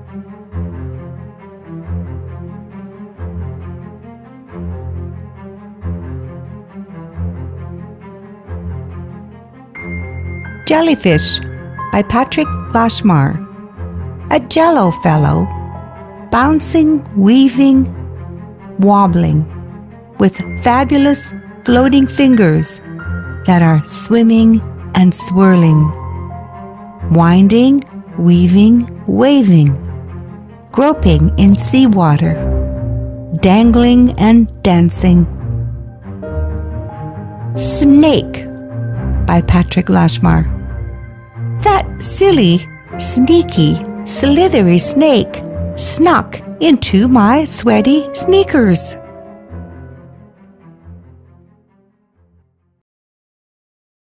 Jellyfish by Patrick Lashmar. A jello fellow, bouncing, weaving, wobbling, with fabulous floating fingers that are swimming and swirling, winding, weaving, waving, groping in seawater, dangling and dancing. Snake by Patrick Lashmar. That silly, sneaky, slithery snake snuck into my sweaty sneakers.